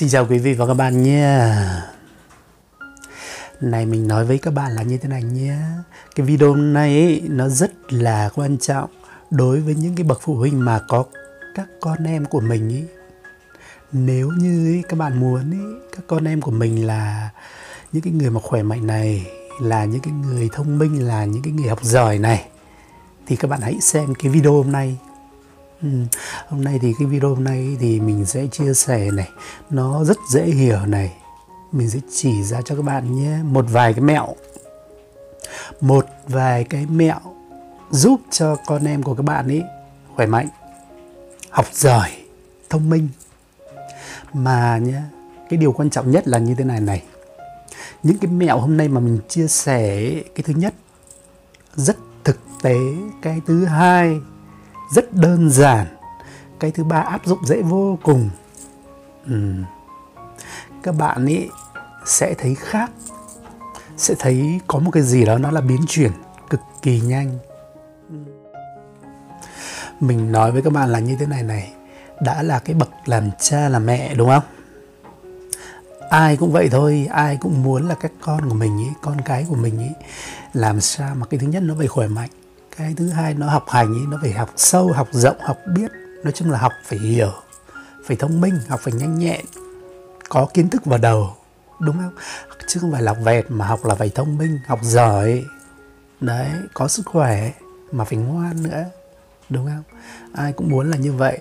Xin chào quý vị và các bạn nhé. Này mình nói với các bạn là như thế này nhé. Cái video này ấy, nó rất là quan trọng đối với những cái bậc phụ huynh mà có các con em của mình ấy. Nếu như ấy, các bạn muốn ấy, các con em của mình là những cái người mà khỏe mạnh này, là những cái người thông minh, là những cái người học giỏi này, thì các bạn hãy xem cái video hôm nay. Hôm nay thì cái video hôm nay thì mình sẽ chia sẻ này, nó rất dễ hiểu này. Mình sẽ chỉ ra cho các bạn nhé một vài cái mẹo giúp cho con em của các bạn ấy khỏe mạnh, học giỏi, thông minh. Mà nhé, cái điều quan trọng nhất là như thế này. Những cái mẹo hôm nay mà mình chia sẻ, cái thứ nhất rất thực tế, cái thứ hai rất đơn giản, cái thứ ba áp dụng dễ vô cùng. Các bạn ấy sẽ thấy khác, sẽ thấy có một cái gì đó nó là biến chuyển cực kỳ nhanh. Mình nói với các bạn là như thế này, đã là cái bậc làm cha làm mẹ đúng không? Ai cũng vậy thôi, ai cũng muốn là các con của mình ấy, con cái của mình ấy làm sao mà cái thứ nhất nó phải khỏe mạnh, cái thứ hai nó học hành ấy, nó phải học sâu, học rộng, học biết. Nói chung là học phải hiểu, phải thông minh, học phải nhanh nhẹn, có kiến thức vào đầu, đúng không? Chứ không phải là học vẹt, mà học là phải thông minh, học giỏi. Đấy, có sức khỏe mà phải ngoan nữa, đúng không? Ai cũng muốn là như vậy.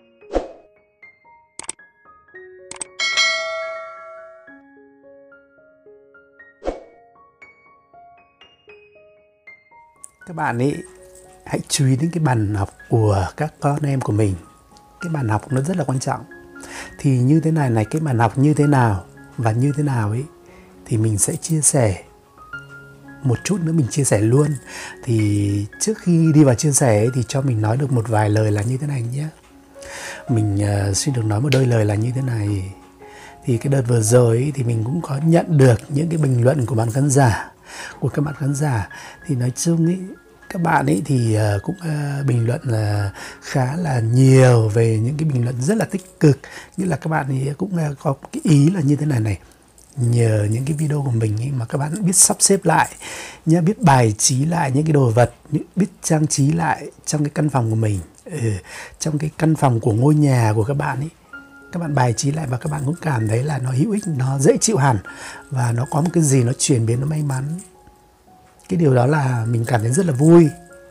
Các bạn ấy hãy chú ý đến cái bàn học của các con em của mình. Cái bàn học nó rất là quan trọng. Thì như thế này, cái bàn học như thế nào và như thế nào ấy thì mình sẽ chia sẻ. Một chút nữa mình chia sẻ luôn. Thì trước khi đi vào chia sẻ ấy, thì cho mình nói được một vài lời là như thế này nhé. Mình xin được nói một đôi lời là như thế này. Thì cái đợt vừa rồi ấy, thì mình cũng có nhận được những cái bình luận của bạn khán giả, của các bạn khán giả. Thì nói chung ấy, các bạn ấy thì cũng bình luận là khá là nhiều, về những cái bình luận rất là tích cực. Như là các bạn ấy cũng có cái ý là như thế này. Nhờ những cái video của mình ấy mà các bạn biết sắp xếp lại nhá, biết bài trí lại những cái đồ vật, biết trang trí lại trong cái căn phòng của mình, trong cái căn phòng của ngôi nhà của các bạn ấy. Các bạn bài trí lại và các bạn cũng cảm thấy là nó hữu ích, nó dễ chịu hẳn, và nó có một cái gì nó chuyển biến, nó may mắn. Cái điều đó là mình cảm thấy rất là vui.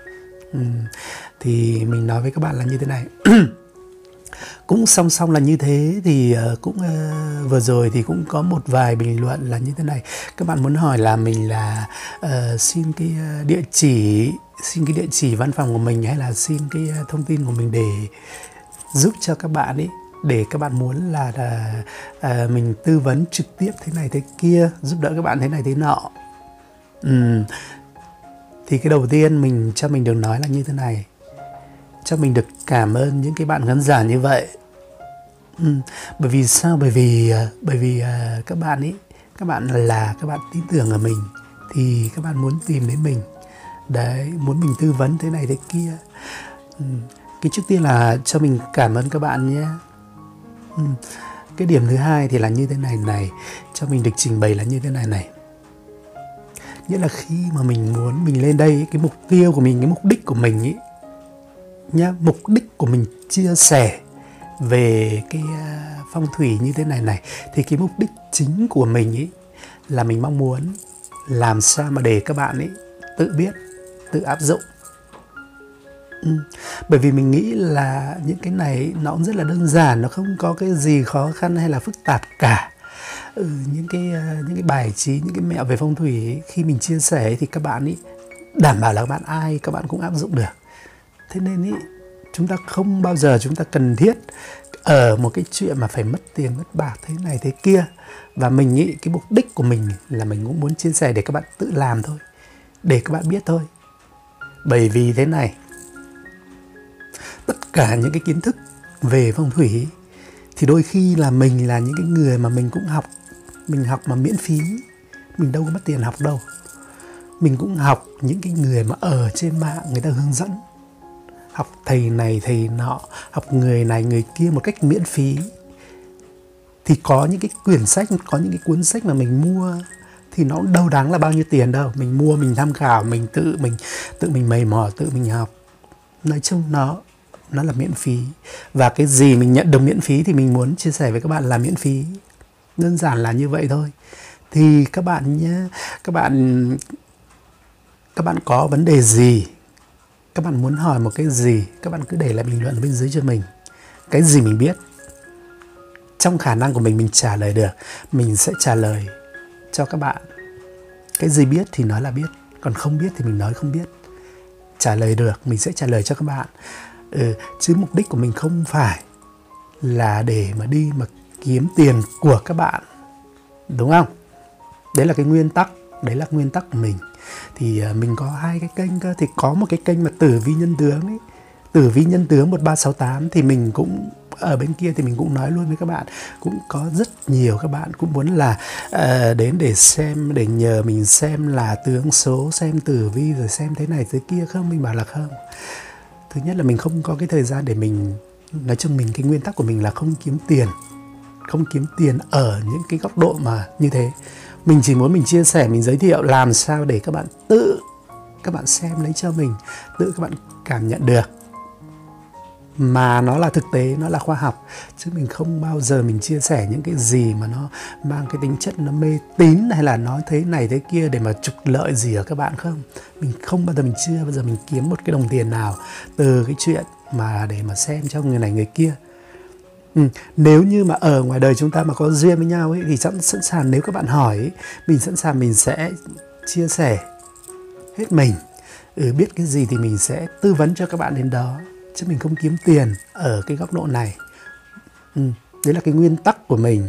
Thì mình nói với các bạn là như thế này. Cũng song song là như thế thì cũng vừa rồi thì cũng có một vài bình luận là như thế này. Các bạn muốn hỏi là mình là xin cái địa chỉ văn phòng của mình, hay là xin cái thông tin của mình để giúp cho các bạn ấy, để các bạn muốn là mình tư vấn trực tiếp thế này thế kia, giúp đỡ các bạn thế này thế nọ. Thì cái đầu tiên cho mình được nói là như thế này. Cho mình được cảm ơn những cái bạn khán giả như vậy. Bởi vì sao? Bởi vì các bạn ấy, các bạn tin tưởng ở mình, thì các bạn muốn tìm đến mình. Đấy, muốn mình tư vấn thế này thế kia. Cái trước tiên là cho mình cảm ơn các bạn nhé. Cái điểm thứ hai thì là như thế này, cho mình được trình bày là như thế này. Nghĩa là khi mà mình lên đây, cái mục tiêu của mình, cái mục đích của mình ấy nhá, mục đích của mình chia sẻ về cái phong thủy như thế này, thì cái mục đích chính của mình ấy là mình mong muốn làm sao mà để các bạn ấy tự biết, tự áp dụng. Bởi vì mình nghĩ là những cái này nó cũng rất là đơn giản, nó không có cái gì khó khăn hay là phức tạp cả. Những cái bài trí, những cái mẹo về phong thủy ấy, khi mình chia sẻ thì các bạn ấy đảm bảo là các bạn cũng áp dụng được. Thế nên ý, chúng ta không bao giờ chúng ta cần thiết ở một cái chuyện mà phải mất tiền mất bạc thế này thế kia. Và mình nghĩ cái mục đích của mình là mình cũng muốn chia sẻ để các bạn tự làm thôi, để các bạn biết thôi. Bởi vì thế này, tất cả những cái kiến thức về phong thủy thì đôi khi là mình là những cái người mà mình cũng học. Mình học mà miễn phí, mình đâu có mất tiền học đâu. Mình cũng học những cái người mà ở trên mạng người ta hướng dẫn, học thầy này thầy nọ, học người này người kia một cách miễn phí. Thì có những cái quyển sách, có những cái cuốn sách mà mình mua thì nó đâu đáng là bao nhiêu tiền đâu. Mình mua, mình tham khảo, mình tự mình mày mò, tự mình học. Nói chung nó là miễn phí. Và cái gì mình nhận được miễn phí thì mình muốn chia sẻ với các bạn là miễn phí. Đơn giản là như vậy thôi. Thì các bạn nhé, các bạn có vấn đề gì, các bạn muốn hỏi một cái gì, các bạn cứ để lại bình luận ở bên dưới cho mình. Cái gì mình biết, trong khả năng của mình trả lời được, mình sẽ trả lời cho các bạn. Cái gì biết thì nói là biết, còn không biết thì mình nói không biết. Trả lời được, mình sẽ trả lời cho các bạn. Chứ mục đích của mình không phải là để mà đi mà kiếm tiền của các bạn, đúng không? Đấy là cái nguyên tắc, đấy là nguyên tắc của mình. Thì mình có 2 cái kênh cơ. Thì có một cái kênh mà Tử Vi Nhân Tướng ấy, Tử Vi Nhân Tướng 1368, thì mình cũng ở bên kia thì mình cũng nói luôn với các bạn. Cũng có rất nhiều các bạn cũng muốn là đến để xem, để nhờ mình xem là tướng số, xem tử vi rồi xem thế này thế kia không. Mình bảo là không. Thứ nhất là mình không có cái thời gian để mình, nói chung mình cái nguyên tắc của mình là không kiếm tiền. Không kiếm tiền ở những cái góc độ mà như thế. Mình chỉ muốn mình chia sẻ, mình giới thiệu làm sao để các bạn các bạn xem lấy cho mình, tự các bạn cảm nhận được. Mà nó là thực tế, nó là khoa học. Chứ mình không bao giờ mình chia sẻ những cái gì mà nó mang cái tính chất nó mê tín, hay là nói thế này thế kia để mà trục lợi gì ở các bạn không. Mình không bao giờ, mình chưa bao giờ mình kiếm một cái đồng tiền nào từ cái chuyện mà để mà xem cho người này người kia. Nếu như mà ở ngoài đời chúng ta mà có duyên với nhau ấy, thì sẵn sàng, nếu các bạn hỏi ấy, mình sẵn sàng mình sẽ chia sẻ hết mình. Biết cái gì thì mình sẽ tư vấn cho các bạn đến đó. Chứ mình không kiếm tiền ở cái góc độ này. Đấy là cái nguyên tắc của mình.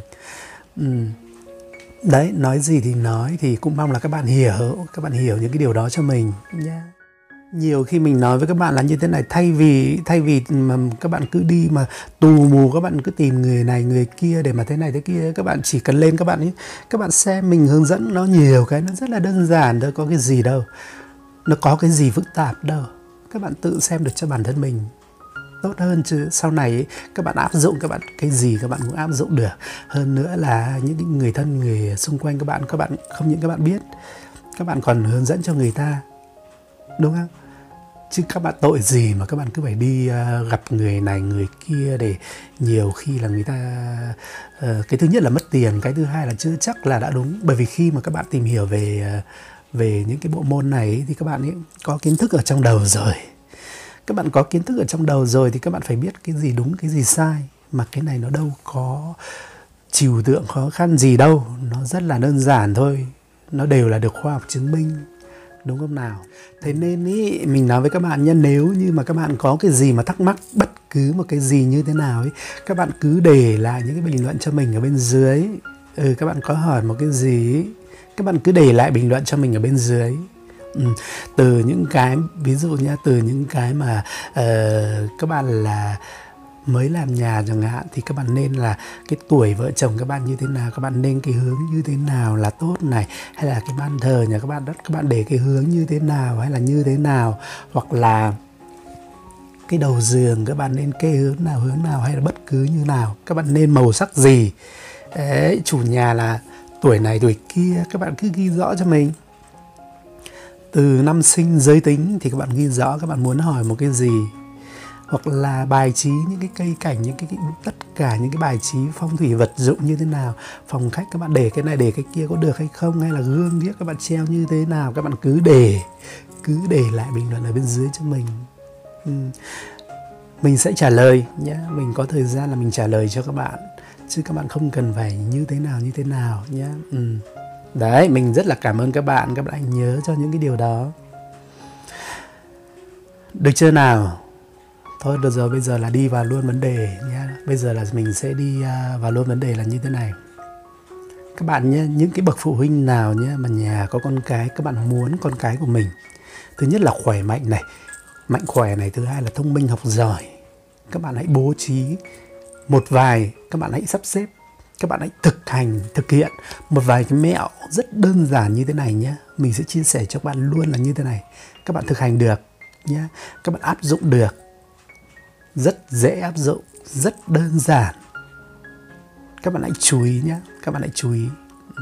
Đấy, nói gì thì nói, thì cũng mong là các bạn hiểu những cái điều đó cho mình nha. Nhiều khi mình nói với các bạn là như thế này, thay vì mà các bạn cứ đi mà tù mù, các bạn cứ tìm người này người kia để mà thế này thế kia, các bạn chỉ cần lên các bạn xem mình hướng dẫn, nó nhiều cái nó rất là đơn giản thôi, có cái gì đâu, nó có cái gì phức tạp đâu. Các bạn tự xem được cho bản thân mình tốt hơn, chứ sau này ấy, các bạn áp dụng, cái gì các bạn cũng áp dụng được. Hơn nữa là những cái người thân, người xung quanh các bạn không những các bạn biết, các bạn còn hướng dẫn cho người ta, đúng không? Chứ các bạn tội gì mà các bạn cứ phải đi gặp người này người kia, để nhiều khi là người ta cái thứ nhất là mất tiền, cái thứ hai là chưa chắc là đã đúng. Bởi vì khi mà các bạn tìm hiểu về những cái bộ môn này ấy, thì các bạn ấy có kiến thức ở trong đầu rồi. Các bạn có kiến thức ở trong đầu rồi thì các bạn phải biết cái gì đúng, cái gì sai. Mà cái này nó đâu có trừu tượng khó khăn gì đâu, nó rất là đơn giản thôi. Nó đều là được khoa học chứng minh, đúng không nào? Thế nên ý, mình nói với các bạn nha, nếu như mà các bạn có cái gì mà thắc mắc, bất cứ một cái gì như thế nào ấy, các bạn cứ để lại những cái bình luận cho mình ở bên dưới. Các bạn có hỏi một cái gì ấy, các bạn cứ để lại bình luận cho mình ở bên dưới. Từ những cái, ví dụ nha, từ những cái mà các bạn là mới làm nhà chẳng hạn, thì các bạn nên là cái tuổi vợ chồng các bạn như thế nào, các bạn nên cái hướng như thế nào là tốt này, hay là cái ban thờ nhà các bạn để cái hướng như thế nào hay là như thế nào, hoặc là cái đầu giường các bạn nên kê hướng nào hay là bất cứ như nào, các bạn nên màu sắc gì. Đấy, chủ nhà là tuổi này tuổi kia, các bạn cứ ghi rõ cho mình. Từ năm sinh, giới tính thì các bạn ghi rõ các bạn muốn hỏi một cái gì. Hoặc là bài trí những cái cây cảnh, những cái tất cả những cái bài trí phong thủy vật dụng như thế nào, phòng khách các bạn để cái này để cái kia có được hay không, hay là gương điếc các bạn treo như thế nào, các bạn cứ để lại bình luận ở bên dưới cho mình. Mình sẽ trả lời nhé, mình có thời gian là mình trả lời cho các bạn, chứ các bạn không cần phải như thế nào nhé. Đấy, mình rất là cảm ơn các bạn hãy nhớ cho những cái điều đó. Được chưa nào? Thôi được rồi, bây giờ là đi vào luôn vấn đề nha. Bây giờ là mình sẽ đi vào luôn vấn đề là như thế này. Các bạn nhé, những cái bậc phụ huynh nào nhé mà nhà có con cái, các bạn muốn con cái của mình, thứ nhất là khỏe mạnh này, mạnh khỏe này, thứ hai là thông minh học giỏi. Các bạn hãy bố trí một vài, các bạn hãy sắp xếp, các bạn hãy thực hiện một vài cái mẹo rất đơn giản như thế này nhé. Mình sẽ chia sẻ cho các bạn luôn là như thế này. Các bạn thực hành được nhé, các bạn áp dụng được, rất dễ áp dụng, rất đơn giản. Các bạn hãy chú ý nhé, các bạn hãy chú ý.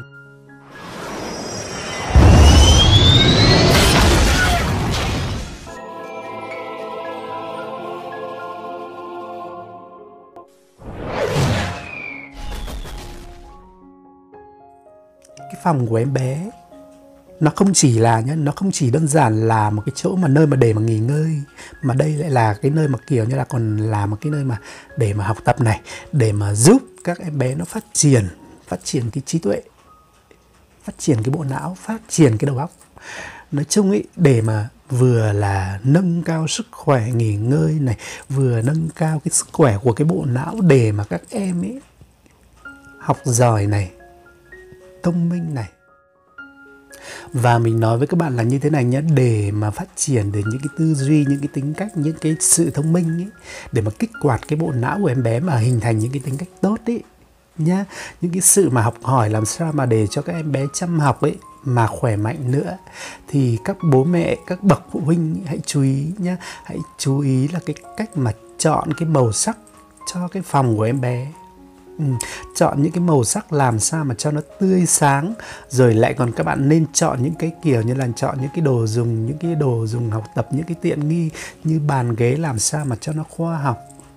Cái phòng của em bé nó không chỉ là nhá, nó không chỉ đơn giản là một cái chỗ mà nơi mà để mà nghỉ ngơi, mà đây lại là cái nơi mà kiểu như là còn là một cái nơi mà để mà học tập này, để mà giúp các em bé nó phát triển cái trí tuệ, phát triển cái bộ não, phát triển cái đầu óc. Nói chung ấy, để mà vừa là nâng cao sức khỏe nghỉ ngơi này, vừa nâng cao cái sức khỏe của cái bộ não để mà các em ấy học giỏi này, thông minh này. Và mình nói với các bạn là như thế này nhé, để mà phát triển được những cái tư duy, những cái tính cách, những cái sự thông minh ấy, để mà kích hoạt cái bộ não của em bé mà hình thành những cái tính cách tốt ấy nhá, những cái sự mà học hỏi làm sao mà để cho các em bé chăm học ấy mà khỏe mạnh nữa, thì các bố mẹ, các bậc phụ huynh hãy chú ý nhá, hãy chú ý là cái cách mà chọn cái màu sắc cho cái phòng của em bé. Chọn những cái màu sắc làm sao mà cho nó tươi sáng, rồi lại còn các bạn nên chọn những cái kiểu như là chọn những cái đồ dùng học tập, những cái tiện nghi như bàn ghế làm sao mà cho nó khoa học,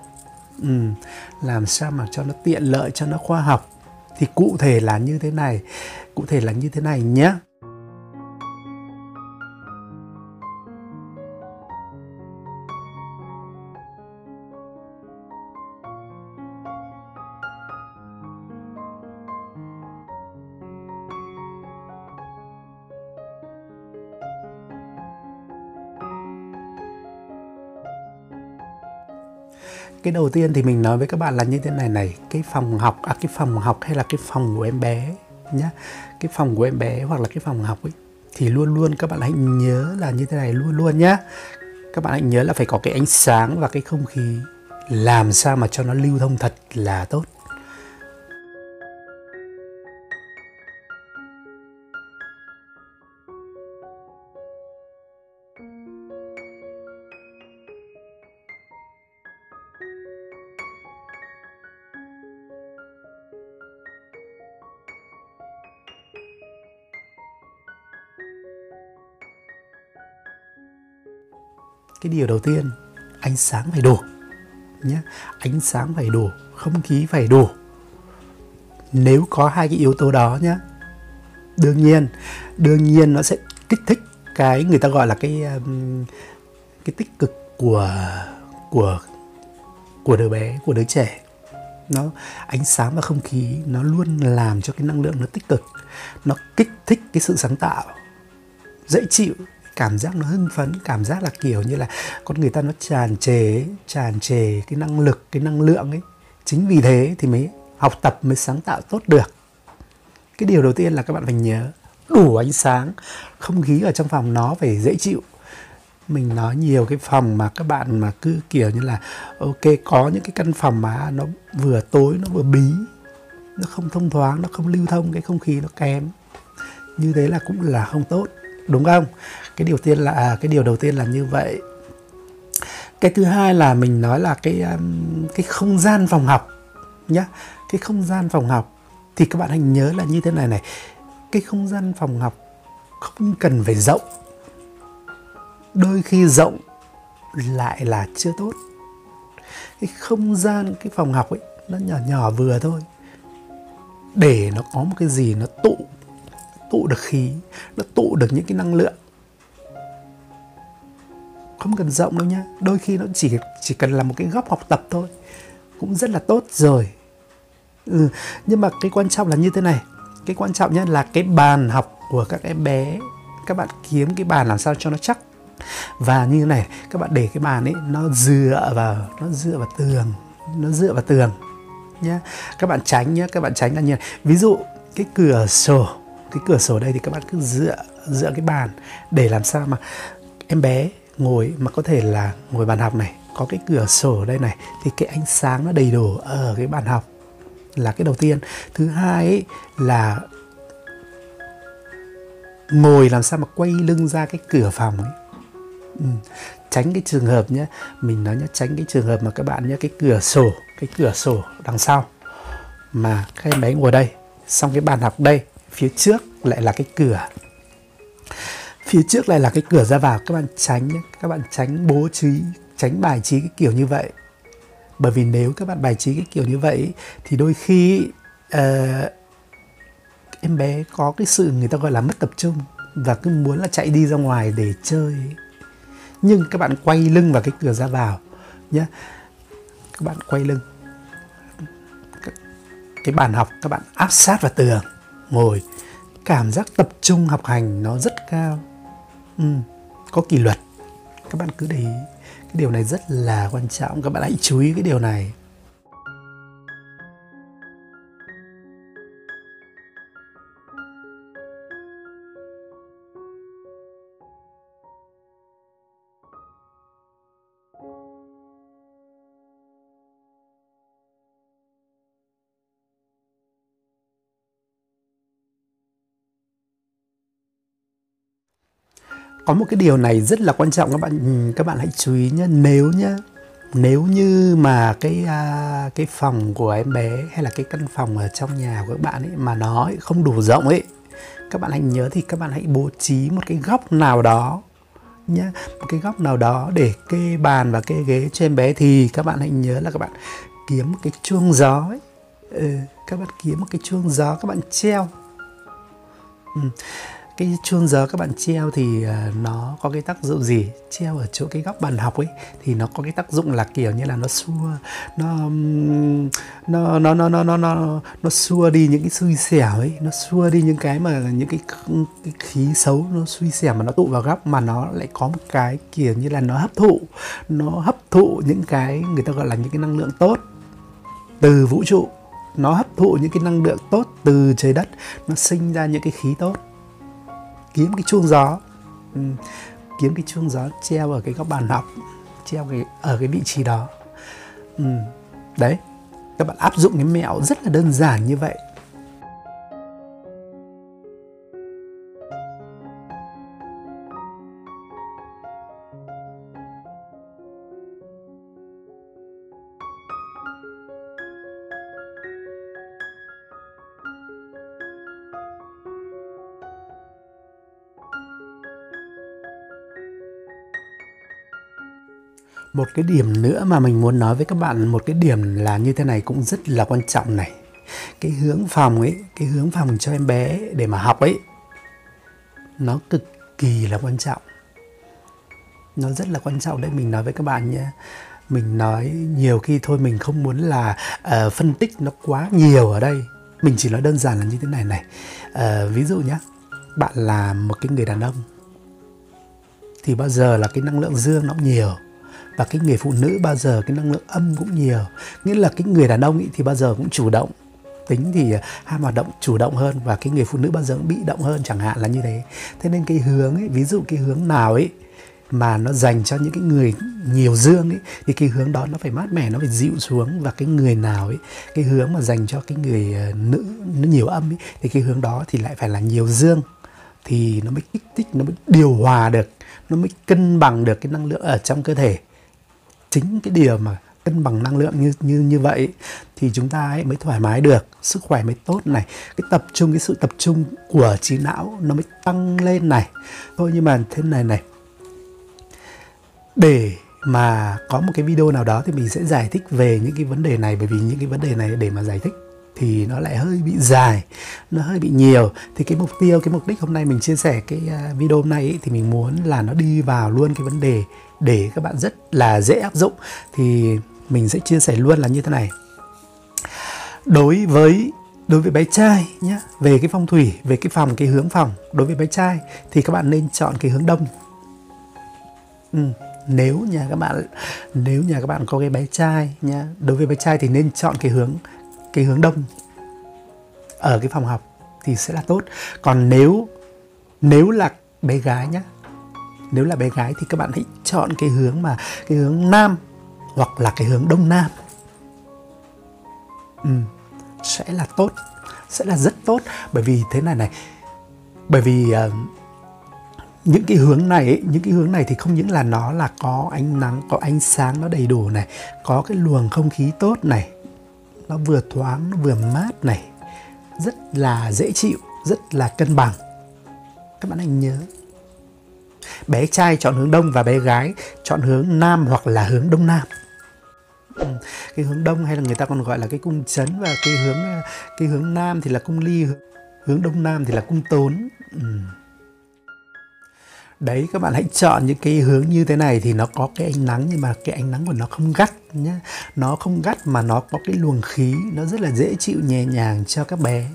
làm sao mà cho nó tiện lợi, cho nó khoa học. Thì cụ thể là như thế này nhé. Cái đầu tiên thì mình nói với các bạn là như thế này, cái phòng học hay là cái phòng của em bé nhá, cái phòng của em bé hoặc là cái phòng học ấy, thì luôn luôn các bạn hãy nhớ là như thế này luôn nhá. Các bạn hãy nhớ là phải có cái ánh sáng và cái không khí làm sao mà cho nó lưu thông thật là tốt. Cái điều đầu tiên, ánh sáng phải đủ nhé, ánh sáng phải đủ, không khí phải đủ. Nếu có hai cái yếu tố đó nhé, đương nhiên nó sẽ kích thích cái người ta gọi là cái tích cực của đứa bé, của đứa trẻ. Nó ánh sáng và không khí nó luôn làm cho cái năng lượng nó tích cực, nó kích thích cái sự sáng tạo, dễ chịu, cảm giác nó hưng phấn, cảm giác là kiểu như là con người ta nó tràn trề cái năng lực, cái năng lượng ấy. Chính vì thế thì mới học tập, mới sáng tạo tốt được. Cái điều đầu tiên là các bạn phải nhớ đủ ánh sáng, không khí ở trong phòng nó phải dễ chịu. Mình nói nhiều cái phòng mà các bạn mà cứ kiểu như là ok, có những cái căn phòng mà nó vừa tối, nó vừa bí, nó không thông thoáng, nó không lưu thông, cái không khí nó kém, như thế là cũng là không tốt, đúng không? Cái điều đầu tiên là như vậy. Cái thứ hai là mình nói là cái không gian phòng học nhá. Cái không gian phòng học thì các bạn hãy nhớ là như thế này, cái không gian phòng học không cần phải rộng, đôi khi rộng lại là chưa tốt. Cái không gian, cái phòng học ấy nó nhỏ vừa thôi, để nó có một cái gì nó tụ được khí, nó tụ được những cái năng lượng. Không cần rộng đâu nhá, đôi khi nó chỉ cần là một cái góc học tập thôi cũng rất là tốt rồi. Nhưng mà cái quan trọng là như thế này, cái quan trọng nhất là cái bàn học của các em bé, các bạn kiếm cái bàn làm sao cho nó chắc. Và như thế này, các bạn để cái bàn ấy nó dựa vào tường nhá. Các bạn tránh là như này. Ví dụ cái cửa sổ đây thì các bạn cứ dựa cái bàn để làm sao mà em bé ngồi, mà có thể là ngồi bàn học này, có cái cửa sổ đây này, thì cái ánh sáng nó đầy đủ ở cái bàn học là cái đầu tiên. Thứ hai ấy là ngồi làm sao mà quay lưng ra cái cửa phòng ấy. Tránh cái trường hợp nhé, mình nói nhé, tránh cái trường hợp mà các bạn nhé, cái cửa sổ đằng sau mà các em bé ngồi đây, xong cái bàn học đây, phía trước lại là cái cửa. Phía trước lại là cái cửa ra vào, các bạn tránh nhé, các bạn tránh bố trí, tránh bài trí cái kiểu như vậy. Bởi vì nếu các bạn bài trí cái kiểu như vậy thì đôi khi em bé có cái sự người ta gọi là mất tập trung và cứ muốn là chạy đi ra ngoài để chơi. Nhưng các bạn quay lưng vào cái cửa ra vào nhé. Các bạn quay lưng. Cái bàn học các bạn áp sát vào tường, ngồi. Cảm giác tập trung học hành nó rất cao. Có kỷ luật. Các bạn cứ để ý. Cái điều này rất là quan trọng. Các bạn hãy chú ý cái điều này. Có một cái điều này rất là quan trọng các bạn hãy chú ý nhé. Nếu như mà cái phòng của em bé hay là cái căn phòng ở trong nhà của các bạn ấy mà nó không đủ rộng ấy, các bạn hãy nhớ thì các bạn hãy bố trí một cái góc nào đó nhé, một cái góc nào đó để kê bàn và kê ghế cho em bé. Thì các bạn hãy nhớ là các bạn kiếm một cái chuông gió ấy. Các bạn kiếm một cái chuông gió, các bạn treo. Cái chuông gió các bạn treo thì nó có cái tác dụng gì? Treo ở chỗ cái góc bàn học ấy thì nó có cái tác dụng là kiểu như là nó xua đi những cái xui xẻo ấy, nó xua đi những cái mà những cái khí xấu nó xui xẻo mà nó tụ vào góc, mà nó lại có một cái kiểu như là nó hấp thụ những cái người ta gọi là những cái năng lượng tốt từ vũ trụ, nó hấp thụ những cái năng lượng tốt từ trời đất, nó sinh ra những cái khí tốt. Kiếm cái chuông gió, kiếm cái chuông gió treo ở cái góc bàn học, treo ở cái vị trí đó. Đấy, các bạn áp dụng cái mẹo rất là đơn giản như vậy. Một cái điểm nữa mà mình muốn nói với các bạn, một cái điểm là như thế này cũng rất là quan trọng này. Cái hướng phòng ấy, cái hướng phòng cho em bé để mà học ấy, nó cực kỳ là quan trọng. Nó rất là quan trọng đấy, mình nói với các bạn nhé. Mình nói nhiều khi thôi, mình không muốn là phân tích nó quá nhiều ở đây. Mình chỉ nói đơn giản là như thế này này. Ví dụ nhé, bạn là một cái người đàn ông thì bao giờ là cái năng lượng dương nó nhiều. Và cái người phụ nữ bao giờ cái năng lượng âm cũng nhiều. Nghĩa là cái người đàn ông ý thì bao giờ cũng chủ động, tính thì ham hoạt động chủ động hơn, và cái người phụ nữ bao giờ cũng bị động hơn, chẳng hạn là như thế. Thế nên cái hướng ấy, ví dụ cái hướng nào ấy mà nó dành cho những cái người nhiều dương ấy, thì cái hướng đó nó phải mát mẻ, nó phải dịu xuống. Và cái người nào ấy, cái hướng mà dành cho cái người nữ nó nhiều âm ấy, thì cái hướng đó thì lại phải là nhiều dương, thì nó mới kích thích, nó mới điều hòa được, nó mới cân bằng được cái năng lượng ở trong cơ thể. Chính cái điều mà cân bằng năng lượng như vậy thì chúng ta ấy mới thoải mái được, sức khỏe mới tốt này, cái sự tập trung của trí não nó mới tăng lên này. Thôi nhưng mà thế này, để mà có một cái video nào đó thì mình sẽ giải thích về những cái vấn đề này, bởi vì những cái vấn đề này để mà giải thích thì nó lại hơi bị dài, nó hơi bị nhiều. Thì cái mục đích hôm nay mình chia sẻ cái video hôm nay ấy, thì mình muốn là nó đi vào luôn cái vấn đề để các bạn rất là dễ áp dụng. Thì mình sẽ chia sẻ luôn là như thế này. Đối với bé trai nhé, về cái phong thủy, về cái phòng, cái hướng phòng, đối với bé trai thì các bạn nên chọn cái hướng đông. Nếu nhà các bạn có cái bé trai nhá, đối với bé trai thì nên chọn cái hướng đông ở cái phòng học thì sẽ là tốt. Còn nếu là bé gái nhá, nếu là bé gái thì các bạn hãy chọn cái hướng nam hoặc là cái hướng đông nam. Sẽ là tốt, sẽ là rất tốt. Bởi vì thế này, bởi vì những cái hướng này thì không những là nó là có ánh nắng, có ánh sáng nó đầy đủ này, có cái luồng không khí tốt này, nó vừa thoáng, nó vừa mát này, rất là dễ chịu, rất là cân bằng. Các bạn hãy nhớ, bé trai chọn hướng đông và bé gái chọn hướng nam hoặc là hướng đông nam. Cái hướng đông hay là người ta còn gọi là cái cung trấn, và cái hướng nam thì là cung ly, hướng đông nam thì là cung tốn. Đấy, các bạn hãy chọn những cái hướng như thế này thì nó có cái ánh nắng, nhưng mà cái ánh nắng của nó không gắt nhé. Nó không gắt mà nó có cái luồng khí, nó rất là dễ chịu, nhẹ nhàng cho các bé.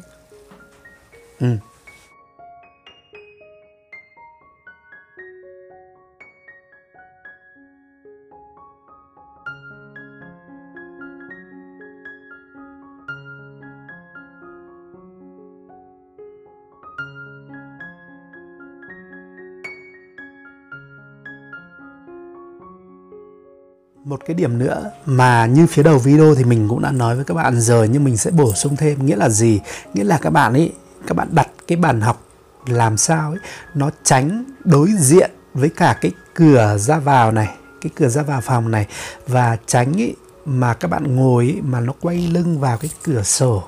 Một cái điểm nữa mà như phía đầu video thì mình cũng đã nói với các bạn rồi, nhưng mình sẽ bổ sung thêm. Nghĩa là gì? Nghĩa là các bạn đặt cái bàn học làm sao ấy nó tránh đối diện với cả cái cửa ra vào này, cái cửa ra vào phòng này, và tránh ý mà các bạn ngồi ý mà nó quay lưng vào cái cửa sổ.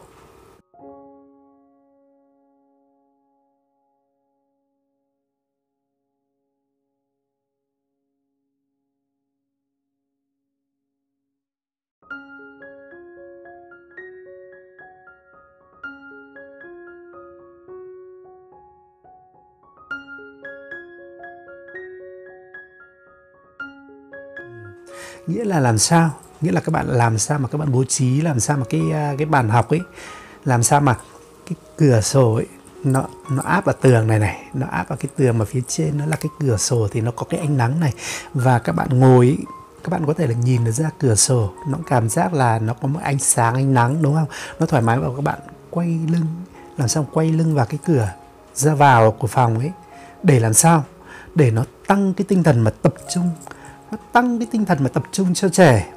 Nghĩa là làm sao? Nghĩa là các bạn làm sao mà các bạn bố trí, làm sao mà cái bàn học ấy, làm sao mà cái cửa sổ ấy nó áp vào tường này, nó áp vào cái tường mà phía trên nó là cái cửa sổ thì nó có cái ánh nắng này, và các bạn ngồi ấy, các bạn có thể là nhìn được ra cửa sổ, nó cảm giác là nó có một ánh sáng, ánh nắng, đúng không? Nó thoải mái, và các bạn quay lưng, làm sao quay lưng vào cái cửa ra vào của phòng ấy, để làm sao? Để nó tăng cái tinh thần mà tập trung, nó tăng cái tinh thần mà tập trung cho trẻ.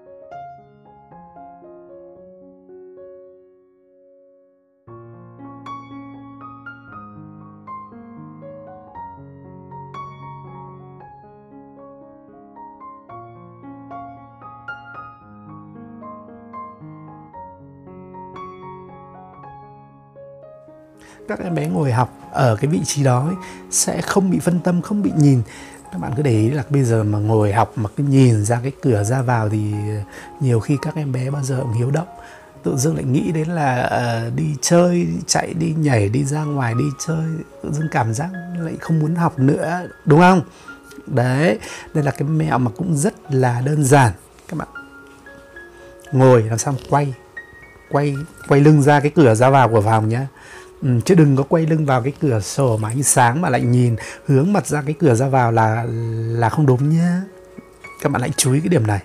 Các em bé ngồi học ở cái vị trí đó ấy, sẽ không bị phân tâm, không bị nhìn. Các bạn cứ để ý là bây giờ mà ngồi học mà cứ nhìn ra cái cửa ra vào thì nhiều khi các em bé bao giờ cũng hiếu động, tự dưng lại nghĩ đến là đi chơi, chạy đi nhảy, đi ra ngoài đi chơi, tự dưng cảm giác lại không muốn học nữa, đúng không? Đấy, đây là cái mẹo mà cũng rất là đơn giản. Các bạn ngồi làm sao quay lưng ra cái cửa ra vào của phòng nhé. Chứ đừng có quay lưng vào cái cửa sổ mà ánh sáng mà lại nhìn hướng mặt ra cái cửa ra vào là không đúng nhé. Các bạn hãy chú ý cái điểm này.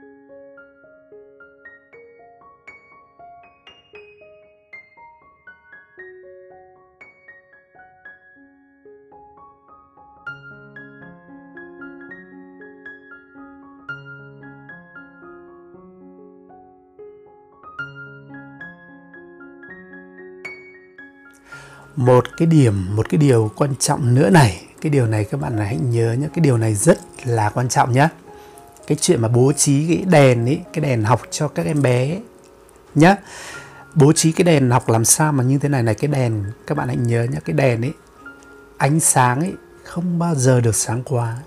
Một cái điều quan trọng nữa này, cái điều này các bạn hãy nhớ nhé, cái điều này rất là quan trọng nhé. Cái chuyện mà bố trí cái đèn ấy, cái đèn học cho các em bé nhé. Bố trí cái đèn học làm sao mà như thế này này, cái đèn các bạn hãy nhớ nhé, cái đèn ấy, ánh sáng ấy không bao giờ được sáng quá.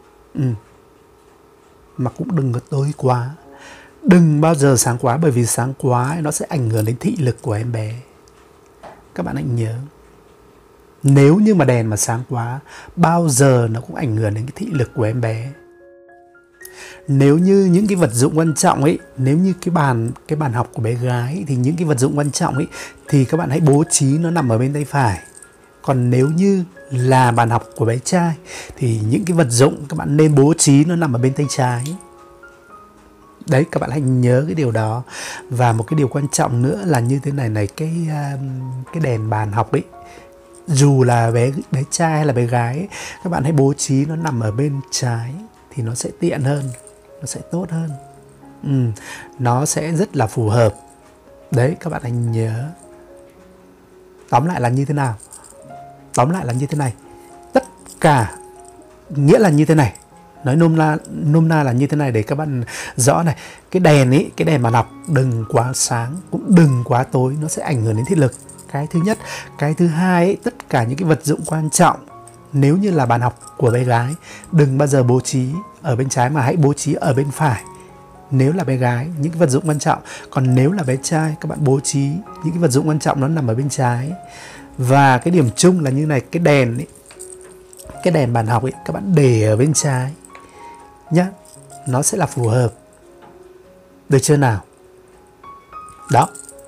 Mà cũng đừng có tối quá. Đừng bao giờ sáng quá, bởi vì sáng quá ấy, nó sẽ ảnh hưởng đến thị lực của em bé. Các bạn hãy nhớ, nếu như mà đèn mà sáng quá, bao giờ nó cũng ảnh hưởng đến cái thị lực của em bé. Nếu như những cái vật dụng quan trọng ấy, nếu như cái bàn học của bé gái thì những cái vật dụng quan trọng ấy thì các bạn hãy bố trí nó nằm ở bên tay phải. Còn nếu như là bàn học của bé trai thì những cái vật dụng các bạn nên bố trí nó nằm ở bên tay trái. Đấy, các bạn hãy nhớ cái điều đó. Và một cái điều quan trọng nữa là như thế này này, cái đèn bàn học ấy, dù là bé trai hay là bé gái ấy, các bạn hãy bố trí nó nằm ở bên trái thì nó sẽ tiện hơn, nó sẽ tốt hơn. Nó sẽ rất là phù hợp. Đấy, các bạn hãy nhớ. Tóm lại là như thế nào? Tóm lại là như thế này. Tất cả nghĩa là như thế này. Nói nôm na là như thế này để các bạn rõ này. Cái đèn ấy, cái đèn bàn học đừng quá sáng cũng đừng quá tối, nó sẽ ảnh hưởng đến thị lực. Cái thứ nhất. Cái thứ hai ấy, tất cả những cái vật dụng quan trọng nếu như là bàn học của bé gái đừng bao giờ bố trí ở bên trái mà hãy bố trí ở bên phải. Nếu là bé gái, những cái vật dụng quan trọng. Còn nếu là bé trai, các bạn bố trí những cái vật dụng quan trọng nó nằm ở bên trái. Và cái điểm chung là như này, cái đèn ấy, cái đèn bàn học ấy, các bạn để ở bên trái nhá, nó sẽ là phù hợp. Được chưa nào? Đó.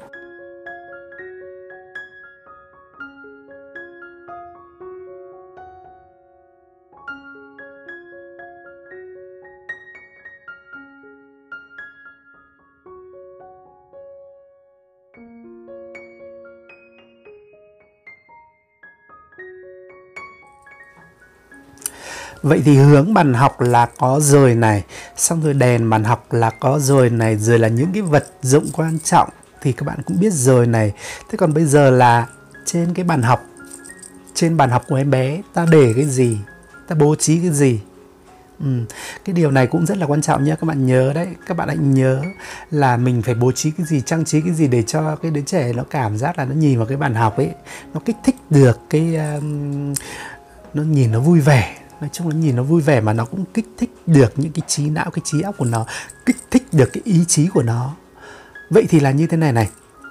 Vậy thì hướng bàn học là có rồi này, xong rồi đèn bàn học là có rồi này, rồi là những cái vật dụng quan trọng thì các bạn cũng biết rồi này. Thế còn bây giờ là trên cái bàn học, trên bàn học của em bé ta để cái gì, ta bố trí cái gì. Cái điều này cũng rất là quan trọng nhé, các bạn nhớ đấy, các bạn hãy nhớ là mình phải bố trí cái gì, trang trí cái gì để cho cái đứa trẻ nó cảm giác là nó nhìn vào cái bàn học ấy, nó kích thích được cái, nó nhìn nó vui vẻ. Nói chung là nhìn nó vui vẻ mà nó cũng kích thích được những cái trí não, cái trí óc của nó, kích thích được cái ý chí của nó. Vậy thì là như thế này này.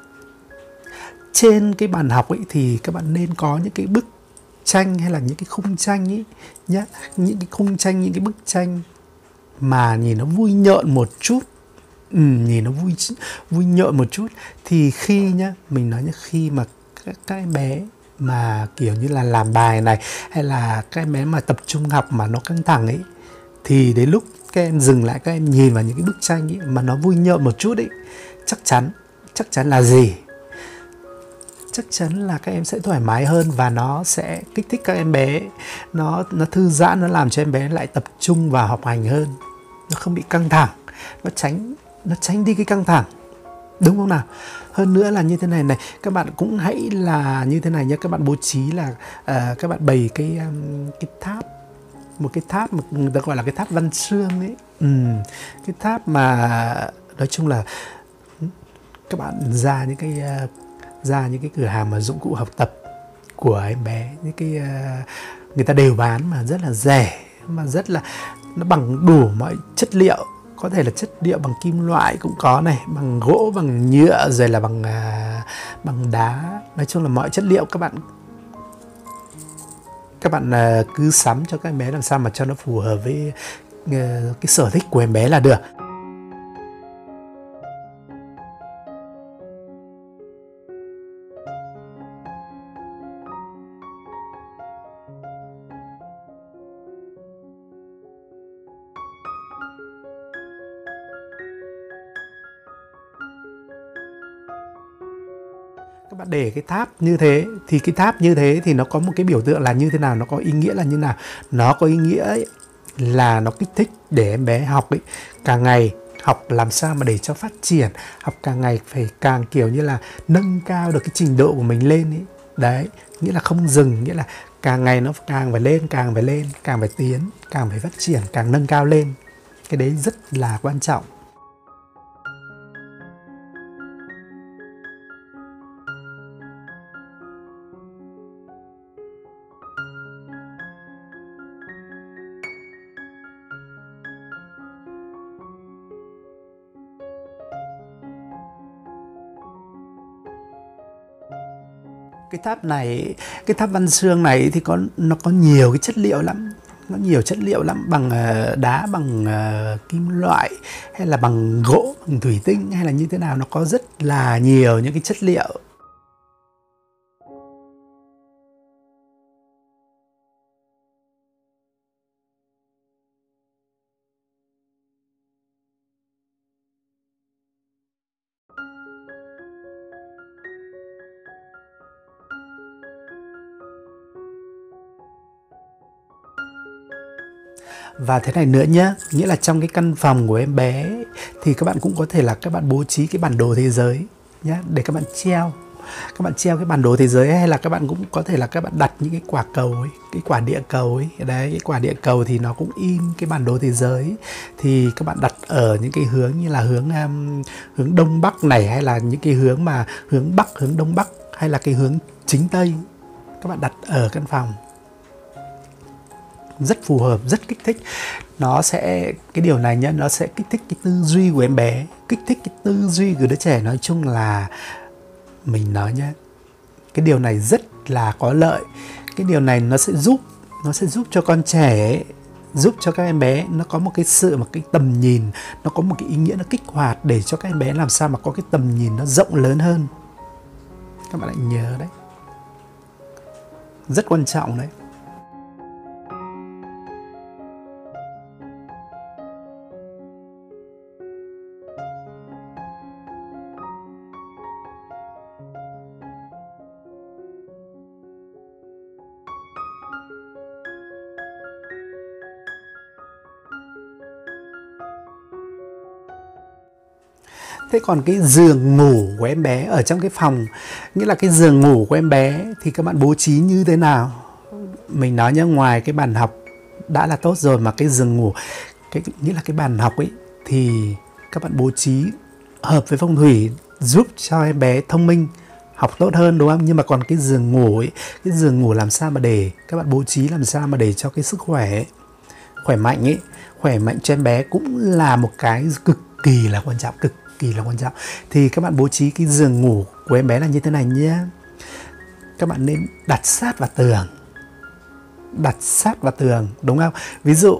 Trên cái bàn học ấy thì các bạn nên có những cái bức tranh hay là những cái khung tranh ấy nhá, những cái khung tranh, những cái bức tranh mà nhìn nó vui nhộn một chút. Nhìn nó vui nhộn một chút thì khi nhá, mình nói nhá, khi mà các em bé mà kiểu như là làm bài này, hay là các em bé mà tập trung học mà nó căng thẳng ấy, thì đến lúc các em dừng lại, các em nhìn vào những cái bức tranh ấy mà nó vui nhộn một chút ấy, chắc chắn là gì? Chắc chắn là các em sẽ thoải mái hơn và nó sẽ kích thích các em bé, nó thư giãn, nó làm cho em bé lại tập trung vào học hành hơn, nó không bị căng thẳng, nó tránh đi cái căng thẳng, đúng không nào? Hơn nữa là như thế này này, các bạn cũng hãy là như thế này nhé, các bạn bố trí là các bạn bày cái tháp, một cái tháp mà người ta gọi là cái tháp văn chương ấy. Cái tháp mà nói chung là các bạn ra những cái cửa hàng mà dụng cụ học tập của em bé, những cái người ta đều bán mà rất là rẻ, mà rất là nó bằng đủ mọi chất liệu. Có thể là chất liệu bằng kim loại cũng có này, bằng gỗ, bằng nhựa, rồi là bằng đá. Nói chung là mọi chất liệu các bạn cứ sắm cho các em bé làm sao mà cho nó phù hợp với cái sở thích của em bé là được. Các bạn để cái tháp như thế thì cái tháp như thế thì nó có một cái biểu tượng là như thế nào, nó có ý nghĩa là như nào? Nó có ý nghĩa ấy, là nó kích thích để em bé học ấy, càng ngày học làm sao mà để cho phát triển, học càng ngày phải càng kiểu như là nâng cao được cái trình độ của mình lên ấy. Đấy, nghĩa là không dừng, nghĩa là càng ngày nó càng phải lên, càng phải tiến, càng phải phát triển, càng nâng cao lên. Cái đấy rất là quan trọng. Cái tháp này, cái tháp văn chương này thì nó có nhiều cái chất liệu lắm. Nó nhiều chất liệu lắm, bằng đá, bằng kim loại, hay là bằng gỗ, bằng thủy tinh, hay là như thế nào. Nó có rất là nhiều những cái chất liệu. Và thế này nữa nhé, nghĩa là trong cái căn phòng của em bé thì các bạn cũng có thể là các bạn bố trí cái bản đồ thế giới nhé, để các bạn treo. các bạn treo cái bản đồ thế giới, hay là các bạn cũng có thể là các bạn đặt những cái quả cầu ấy, cái quả địa cầu ấy, đấy, cái quả địa cầu thì nó cũng in cái bản đồ thế giới, thì các bạn đặt ở những cái hướng như là hướng đông bắc này, hay là những cái hướng mà hướng bắc, hướng đông bắc, hay là cái hướng chính tây, các bạn đặt ở căn phòng rất phù hợp, rất kích thích. Nó sẽ, cái điều này nhá, nó sẽ kích thích cái tư duy của em bé, kích thích cái tư duy của đứa trẻ. Nói chung là mình nói nhá, cái điều này rất là có lợi. Cái điều này nó sẽ giúp cho con trẻ ấy, giúp cho các em bé nó có một cái cái tầm nhìn, nó có một cái ý nghĩa, nó kích hoạt để cho các em bé làm sao mà có cái tầm nhìn nó rộng lớn hơn. Các bạn hãy nhớ đấy, rất quan trọng đấy. Thế còn cái giường ngủ của em bé ở trong cái phòng, nghĩa là cái giường ngủ của em bé thì các bạn bố trí như thế nào? Mình nói nhá, ngoài cái bàn học đã là tốt rồi, mà cái giường ngủ, nghĩa là cái bàn học ấy, thì các bạn bố trí hợp với phong thủy, giúp cho em bé thông minh, học tốt hơn, đúng không? Nhưng mà còn cái giường ngủ ấy, cái giường ngủ làm sao mà để các bạn bố trí làm sao mà để cho cái sức khỏe ấy, khỏe mạnh ấy, khỏe mạnh cho em bé cũng là một cái cực kỳ là quan trọng, cực kỳ là quan trọng. Thì các bạn bố trí cái giường ngủ của em bé là như thế này nhé. Các bạn nên đặt sát vào tường, đặt sát vào tường, đúng không? Ví dụ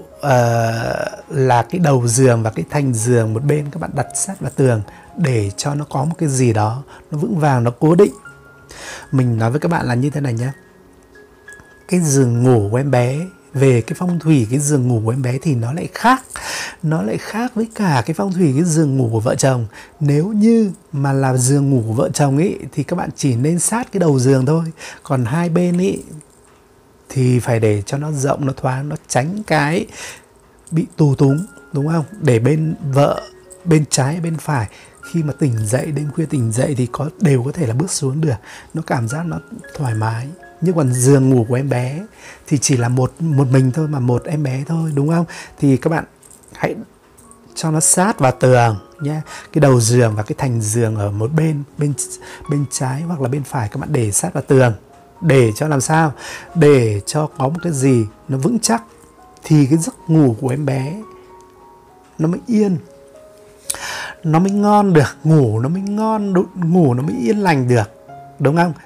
là cái đầu giường và cái thành giường một bên các bạn đặt sát vào tường để cho nó có một cái gì đó nó vững vàng, nó cố định. Mình nói với các bạn là như thế này nhé. Cái giường ngủ của em bé, về cái phong thủy cái giường ngủ của em bé thì nó lại khác với cả cái phong thủy cái giường ngủ của vợ chồng. Nếu như mà là giường ngủ của vợ chồng ấy thì các bạn chỉ nên sát cái đầu giường thôi, còn hai bên ấy thì phải để cho nó rộng, nó thoáng, nó tránh cái bị tù túng, đúng không? Để bên vợ, bên trái, bên phải khi mà tỉnh dậy, đêm khuya tỉnh dậy thì đều có thể là bước xuống được, nó cảm giác nó thoải mái. Nhưng còn giường ngủ của em bé thì chỉ là một mình thôi, mà một em bé thôi, đúng không? Thì các bạn hãy cho nó sát vào tường nhé. Cái đầu giường và cái thành giường ở một bên trái hoặc là bên phải các bạn để sát vào tường, để cho làm sao? Để cho có một cái gì nó vững chắc thì cái giấc ngủ của em bé nó mới yên, nó mới ngon được, ngủ nó mới ngon, ngủ nó mới yên lành được, đúng không?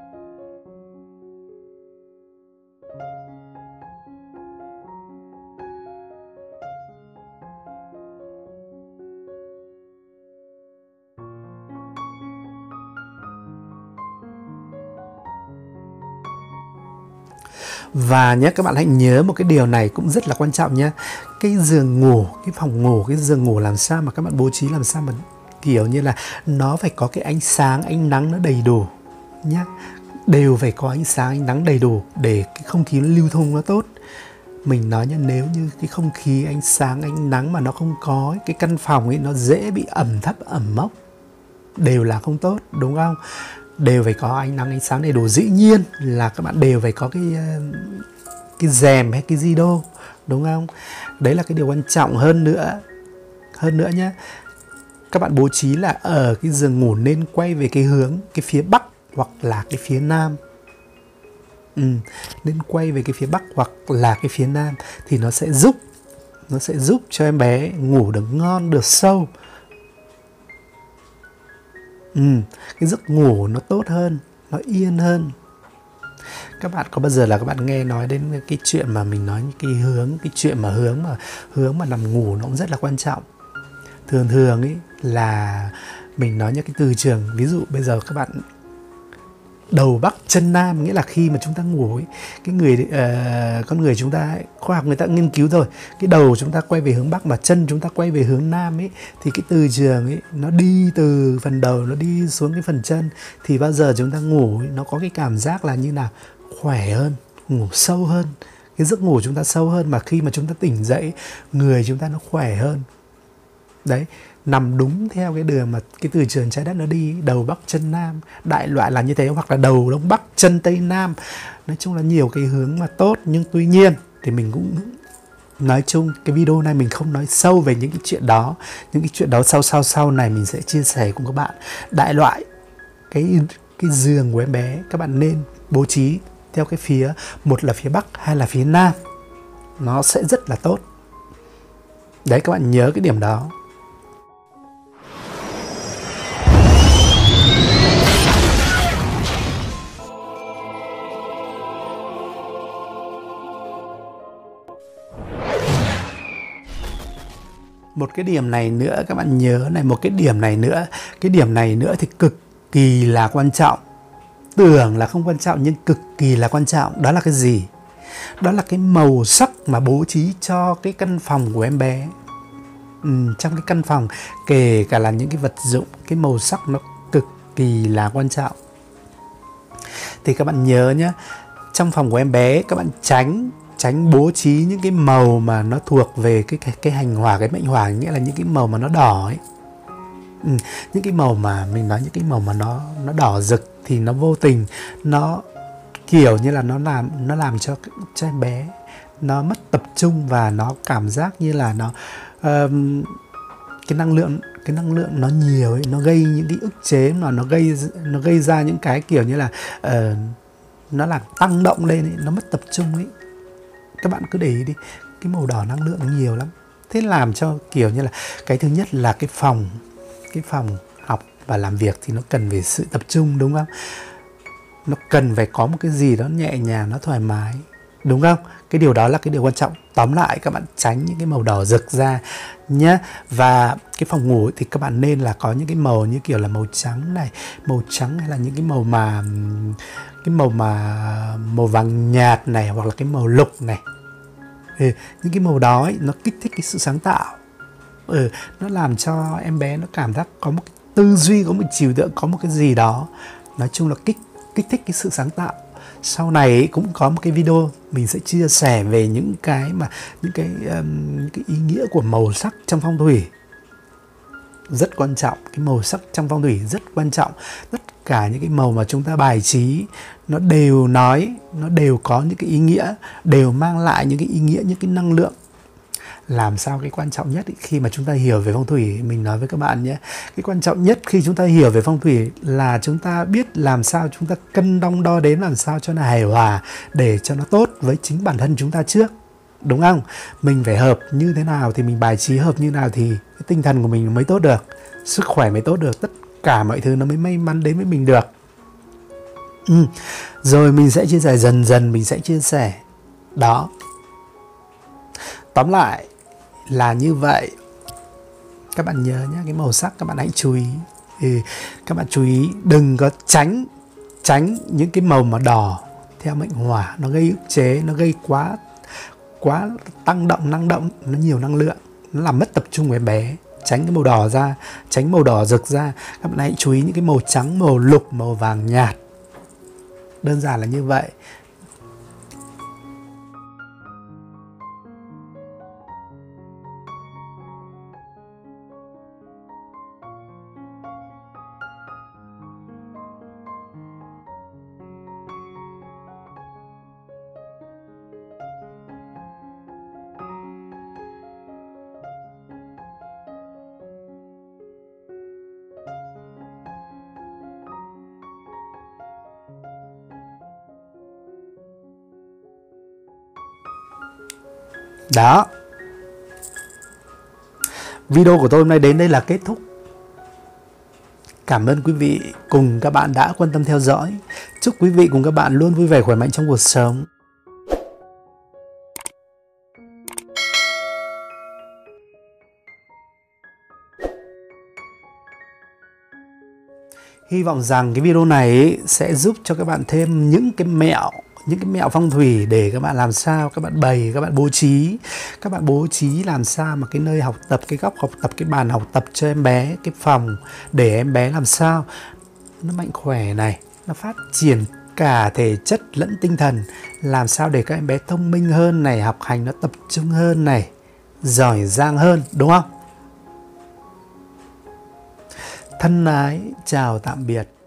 Và nhé, các bạn hãy nhớ một cái điều này cũng rất là quan trọng nhé. Cái giường ngủ, cái phòng ngủ, cái giường ngủ làm sao mà các bạn bố trí làm sao mà kiểu như là nó phải có cái ánh sáng, ánh nắng nó đầy đủ nhé. Đều phải có ánh sáng, ánh nắng đầy đủ để cái không khí nó lưu thông nó tốt. Mình nói nhé, nếu như cái không khí, ánh sáng, ánh nắng mà nó không có, cái căn phòng ấy nó dễ bị ẩm thấp, ẩm mốc, đều là không tốt, đúng không? Đều phải có ánh nắng, ánh sáng đầy đủ. Dĩ nhiên là các bạn đều phải có cái rèm hay cái rideau, đúng không? Đấy là cái điều quan trọng hơn nữa nhé. Các bạn bố trí là ở cái giường ngủ nên quay về cái hướng, cái phía bắc hoặc là cái phía nam. Nên quay về cái phía bắc hoặc là cái phía nam thì nó sẽ giúp cho em bé ngủ được ngon, được sâu. Cái giấc ngủ nó tốt hơn, nó yên hơn. Các bạn có bao giờ là các bạn nghe nói đến cái chuyện mà mình nói cái hướng mà nằm ngủ nó cũng rất là quan trọng. Thường ấy là mình nói những cái từ trường, ví dụ bây giờ các bạn đầu bắc chân nam, nghĩa là khi mà chúng ta ngủ ấy, con người chúng ta ấy, khoa học người ta nghiên cứu rồi, cái đầu chúng ta quay về hướng bắc mà chân chúng ta quay về hướng nam ấy, thì cái từ trường ấy nó đi từ phần đầu nó đi xuống cái phần chân, thì bao giờ chúng ta ngủ ấy, nó có cái cảm giác là như nào? Khỏe hơn, ngủ sâu hơn, cái giấc ngủ chúng ta sâu hơn, mà khi mà chúng ta tỉnh dậy người chúng ta nó khỏe hơn. Đấy, nằm đúng theo cái đường mà cái từ trường trái đất nó đi, đầu bắc chân nam, đại loại là như thế, hoặc là đầu đông bắc chân tây nam. Nói chung là nhiều cái hướng mà tốt. Nhưng tuy nhiên thì mình cũng nói chung cái video này mình không nói sâu về những cái chuyện đó. Những cái chuyện đó sau này mình sẽ chia sẻ cùng các bạn. Đại loại cái giường của em bé các bạn nên bố trí theo cái phía, một là phía bắc hay là phía nam, nó sẽ rất là tốt. Đấy, các bạn nhớ cái điểm đó. Một cái điểm này nữa các bạn nhớ này, một cái điểm này nữa. Cái điểm này nữa thì cực kỳ là quan trọng. Tưởng là không quan trọng nhưng cực kỳ là quan trọng. Đó là cái gì? Đó là cái màu sắc mà bố trí cho cái căn phòng của em bé. Trong cái căn phòng, kể cả là những cái vật dụng, cái màu sắc nó cực kỳ là quan trọng. Thì các bạn nhớ nhé, trong phòng của em bé các bạn tránh bố trí những cái màu mà nó thuộc về cái hành hỏa, cái mệnh hỏa, nghĩa là những cái màu mà nó đỏ ấy. Những cái màu mà mình nói, những cái màu mà nó đỏ rực thì nó vô tình, nó kiểu như là nó làm cho em bé nó mất tập trung, và nó cảm giác như là nó cái năng lượng nó nhiều ấy, nó gây những cái ức chế, mà nó gây ra những cái kiểu như là nó làm tăng động lên ấy, nó mất tập trung ấy. Các bạn cứ để ý đi, cái màu đỏ năng lượng nhiều lắm. Thế làm cho kiểu như là cái thứ nhất là cái phòng học và làm việc thì nó cần về sự tập trung, đúng không? Nó cần phải có một cái gì đó nhẹ nhàng, nó thoải mái, đúng không? Cái điều đó là cái điều quan trọng. Tóm lại các bạn tránh những cái màu đỏ rực ra nhé. Và cái phòng ngủ thì các bạn nên là có những cái màu như kiểu là màu trắng này, màu trắng, hay là những cái màu màu vàng nhạt này, hoặc là cái màu lục này. Những cái màu đó ấy, nó kích thích cái sự sáng tạo. Nó làm cho em bé nó cảm giác có một cái tư duy, có một trừu tượng, có một cái gì đó. Nói chung là kích thích cái sự sáng tạo. Sau này ấy, cũng có một cái video mình sẽ chia sẻ về những cái ý nghĩa của màu sắc trong phong thủy. Rất quan trọng, cái màu sắc trong phong thủy rất quan trọng. Tất cả những cái màu mà chúng ta bài trí nó đều có những cái ý nghĩa, đều mang lại những cái ý nghĩa, những cái năng lượng. Làm sao cái quan trọng nhất ý, khi mà chúng ta hiểu về phong thủy, mình nói với các bạn nhé, cái quan trọng nhất khi chúng ta hiểu về phong thủy là chúng ta biết làm sao chúng ta cân đong đo đếm làm sao cho nó hài hòa, để cho nó tốt với chính bản thân chúng ta trước, đúng không? Mình phải hợp như thế nào thì mình bài trí hợp như nào thì cái tinh thần của mình mới tốt được, sức khỏe mới tốt được, tất cả mọi thứ nó mới may mắn đến với mình được. Rồi mình sẽ chia sẻ dần mình sẽ chia sẻ đó. Tóm lại là như vậy. Các bạn nhớ nhé, cái màu sắc các bạn hãy chú ý. Các bạn chú ý đừng có tránh những cái màu mà đỏ theo mệnh hỏa, nó gây ức chế, nó gây quá tăng động, năng động, nó nhiều năng lượng, nó làm mất tập trung của em bé. Tránh cái màu đỏ ra, tránh màu đỏ rực ra. Các bạn hãy chú ý những cái màu trắng, màu lục, màu vàng nhạt. Đơn giản là như vậy. Đó. Video của tôi hôm nay đến đây là kết thúc. Cảm ơn quý vị cùng các bạn đã quan tâm theo dõi. Chúc quý vị cùng các bạn luôn vui vẻ khỏe mạnh trong cuộc sống. Hy vọng rằng cái video này sẽ giúp cho các bạn thêm những cái mẹo phong thủy để các bạn làm sao các bạn bày, các bạn bố trí làm sao mà cái nơi học tập, cái góc học tập, cái bàn học tập cho em bé, cái phòng để em bé làm sao nó mạnh khỏe này, nó phát triển cả thể chất lẫn tinh thần, làm sao để các em bé thông minh hơn này, học hành nó tập trung hơn này, giỏi giang hơn, đúng không? Thân ái chào tạm biệt.